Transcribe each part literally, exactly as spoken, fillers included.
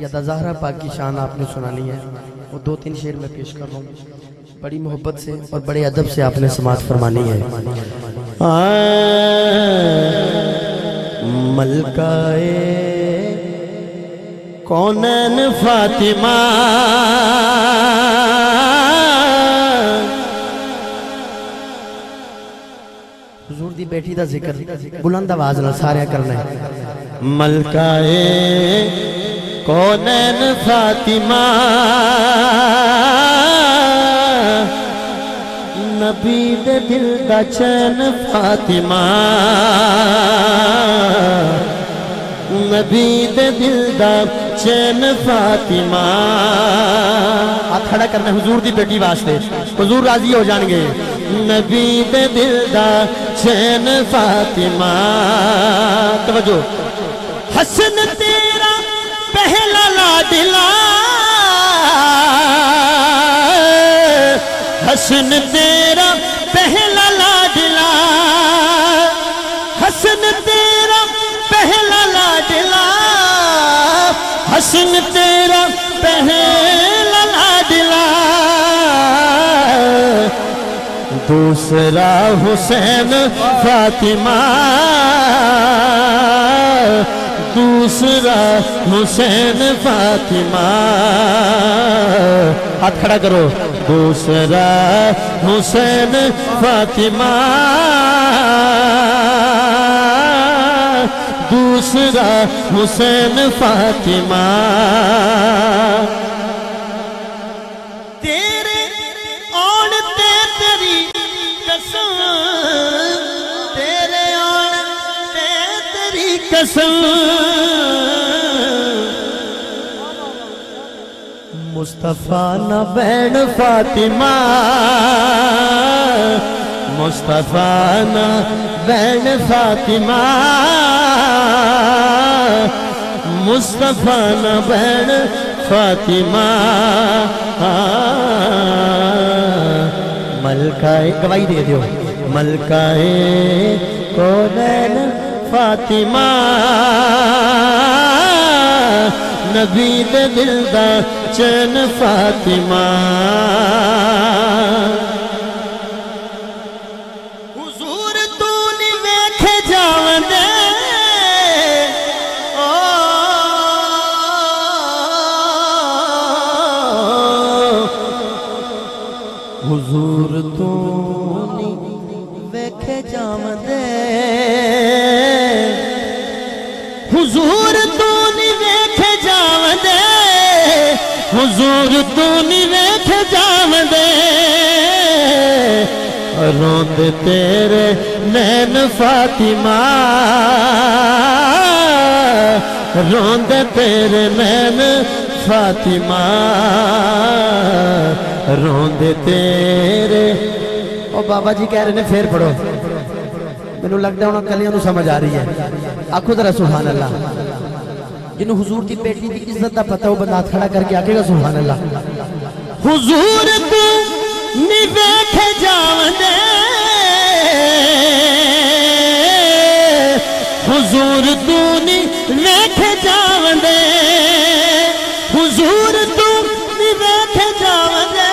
सैयदा ज़हरा पाक की शान आपने सुनानी है, वो दो तीन शेर में पेश कर रहा हूँ। बड़ी मोहब्बत से और बड़े अदब से आपने समाअत फरमानी है। मलकाए कौनैन फातिमा हुजूर दी बेटी दा जिक्र बुलंद आवाज नाल सारे करना है। मलकाए कौनैन फातिमा नबी दे दिल दा चैन फातिमा नबी दे दिल दा चैन फातिमा। हाथ खड़ा करना हुजूर दी बेटी वास्ते, हुजूर राजी हो जाएंगे। नबी दे दिल दा चैन फातिमा। तवज्जो। हसन तेरा पहला लाडला हसन तेरा पहला लाडला हसन तेरा पहला लाडला हसन तेरा पहला लाडला दूसरा हुसैन फातिमा दूसरा हुसैन फातिमा। हाथ खड़ा करो। दूसरा हुसैन फातिमा दूसरा हुसैन फातिमा। तेरे औन ते तेरी कसम तेरे औन ते तेरी कसम मुस्तफा न बैन फातिमा मुस्तफा न बैन फातिमा मुस्तफा न बैन फातिमा। मलकाए गवाही दे दियो। मलकाए कौनैन फातिमा नबी दे दिल दा चैन फातिमा। हुजूर तू नी वेखे जावंदे ओ हुजूर तू नी वेखे जावंदे हुजूर तू नी वेखे जावंदे हुजूर तू नी वेख जावंदे रोंद तेरे नैन फातिमा रोंद तेरे नैन फातिमा रोंद तेरे। ओ बाबा जी कह रहे ने फिर पढ़ो। मैनू लगता है कलियां समझ आ रही है। आखो जरा सुभान अल्लाह। जिन्हों हुजूर की बेटी की इज्जत का पता वो बंदा हाथ खड़ा करके आकेगा सुभान अल्लाह। हुजूर तू नी वेखे जावंदे हुजूर तू नी वेखे जावंदे हुजूर तू नी वेखे जावंदे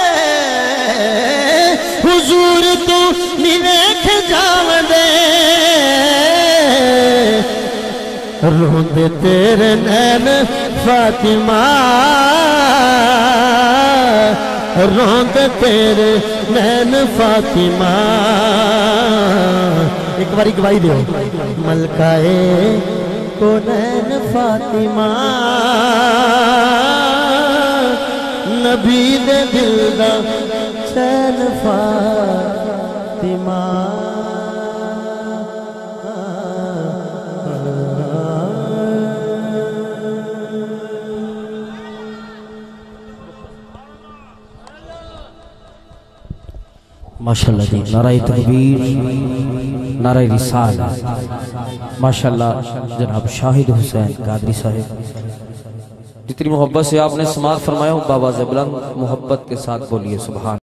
हुजूर तू नी वेखे जावंदे रोंदे तेरे नैन फातिमा रोंदे तेरे नैन फातिमा। एक बारी गवाही दो। मलकाए कौनैन फातिमा नबी दे दिल दा चैन फातिमा। माशाअल्लाह जी। नारा तकबीर नारा रिसालत। माशाअल्लाह जनाब शाहिद हुसैन कादरी साहिब जितनी मोहब्बत से आपने समाअत फरमाया हो बाबा से बुलंद मोहब्बत के साथ बोलिए सुभान।